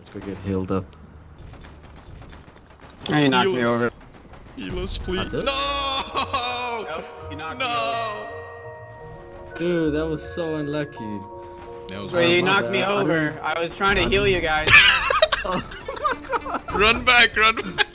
Let's go get healed up. Oh, you knocked me over. Heal us, please. did? No! Nope, you knocked me No! Dude, that was so unlucky. That was over. Wait, you my knocked me bad. over. I was trying to heal you guys. Run back, run back.